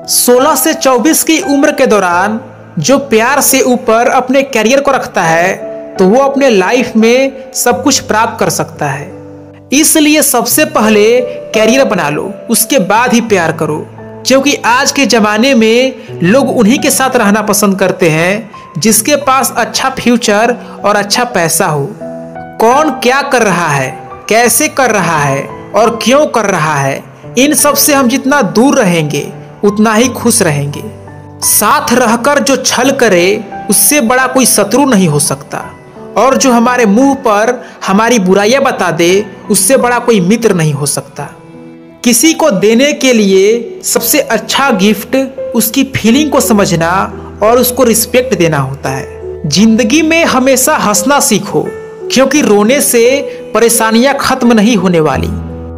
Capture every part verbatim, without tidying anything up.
सोलह से चौबीस की उम्र के दौरान जो प्यार से ऊपर अपने करियर को रखता है तो वो अपने लाइफ में सब कुछ प्राप्त कर सकता है। इसलिए सबसे पहले करियर बना लो, उसके बाद ही प्यार करो, क्योंकि आज के ज़माने में लोग उन्हीं के साथ रहना पसंद करते हैं जिसके पास अच्छा फ्यूचर और अच्छा पैसा हो। कौन क्या कर रहा है, कैसे कर रहा है और क्यों कर रहा है, इन सब से हम जितना दूर रहेंगे उतना ही खुश रहेंगे। साथ रहकर जो छल करे उससे बड़ा कोई शत्रु नहीं हो सकता, और जो हमारे मुंह पर हमारी बुराइयां बता दे उससे बड़ा कोई मित्र नहीं हो सकता। किसी को देने के लिए सबसे अच्छा गिफ्ट उसकी फीलिंग को समझना और उसको रिस्पेक्ट देना होता है। जिंदगी में हमेशा हंसना सीखो, क्योंकि रोने से परेशानियां खत्म नहीं होने वाली।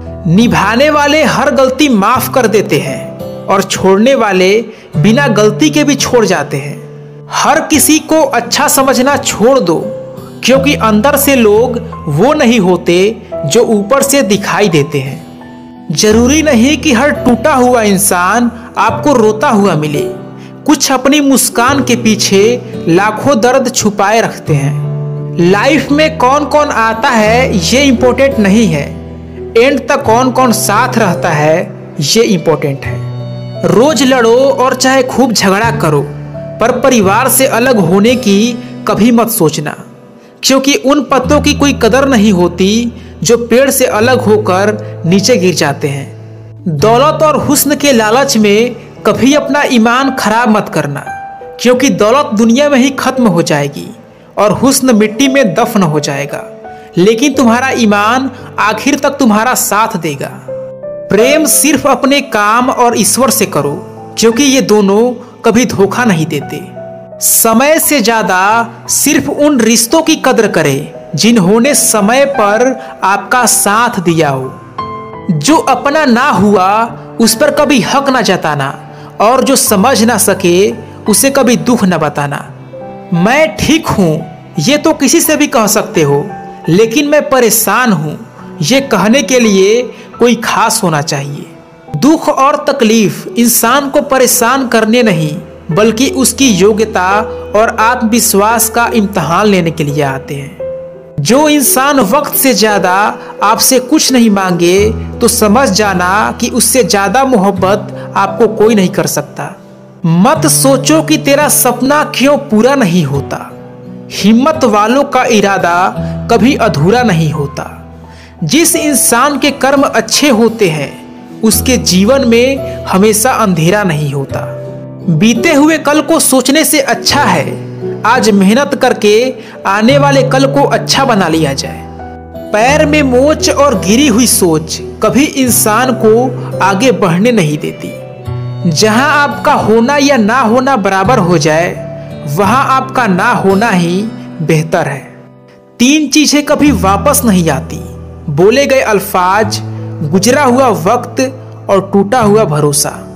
निभाने वाले हर गलती माफ कर देते हैं और छोड़ने वाले बिना गलती के भी छोड़ जाते हैं। हर किसी को अच्छा समझना छोड़ दो, क्योंकि अंदर से लोग वो नहीं होते जो ऊपर से दिखाई देते हैं। जरूरी नहीं कि हर टूटा हुआ इंसान आपको रोता हुआ मिले। कुछ अपनी मुस्कान के पीछे लाखों दर्द छुपाए रखते हैं। लाइफ में कौन कौन आता है ये इम्पोर्टेंट नहीं है, एंड तक कौन कौन साथ रहता है ये इम्पोर्टेंट है। रोज लड़ो और चाहे खूब झगड़ा करो, पर परिवार से अलग होने की कभी मत सोचना, क्योंकि उन पत्तों की कोई कदर नहीं होती जो पेड़ से अलग होकर नीचे गिर जाते हैं। दौलत और हुस्न के लालच में कभी अपना ईमान खराब मत करना, क्योंकि दौलत दुनिया में ही खत्म हो जाएगी और हुस्न मिट्टी में दफन हो जाएगा, लेकिन तुम्हारा ईमान आखिर तक तुम्हारा साथ देगा। प्रेम सिर्फ अपने काम और ईश्वर से करो, क्योंकि ये दोनों कभी धोखा नहीं देते। समय से ज्यादा सिर्फ उन रिश्तों की कदर करें जिन्होंने समय पर आपका साथ दिया हो। जो अपना ना हुआ उस पर कभी हक ना जताना, और जो समझ ना सके उसे कभी दुख न बताना। मैं ठीक हूँ ये तो किसी से भी कह सकते हो, लेकिन मैं परेशान हूँ ये कहने के लिए कोई खास होना चाहिए। दुख और तकलीफ इंसान को परेशान करने नहीं, बल्कि उसकी योग्यता और आत्मविश्वास का इम्तिहान लेने के लिए आते हैं। जो इंसान वक्त से ज्यादा आपसे कुछ नहीं मांगे तो समझ जाना कि उससे ज्यादा मोहब्बत आपको कोई नहीं कर सकता। मत सोचो कि तेरा सपना क्यों पूरा नहीं होता। हिम्मत वालों का इरादा कभी अधूरा नहीं होता। जिस इंसान के कर्म अच्छे होते हैं उसके जीवन में हमेशा अंधेरा नहीं होता। बीते हुए कल को सोचने से अच्छा है आज मेहनत करके आने वाले कल को अच्छा बना लिया जाए। पैर में मोच और गिरी हुई सोच कभी इंसान को आगे बढ़ने नहीं देती। जहां आपका होना या ना होना बराबर हो जाए वहां आपका ना होना ही बेहतर है। तीन चीजें कभी वापस नहीं आती, बोले गए अल्फाज, गुजरा हुआ वक्त और टूटा हुआ भरोसा।